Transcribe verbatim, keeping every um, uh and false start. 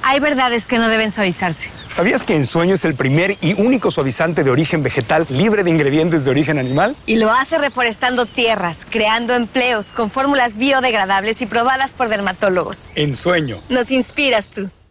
Hay verdades que no deben suavizarse. ¿Sabías que Ensueño es el primer y único suavizante de origen vegetal libre de ingredientes de origen animal? Y lo hace reforestando tierras, creando empleos con fórmulas biodegradables y probadas por dermatólogos. Ensueño. Nos inspiras tú.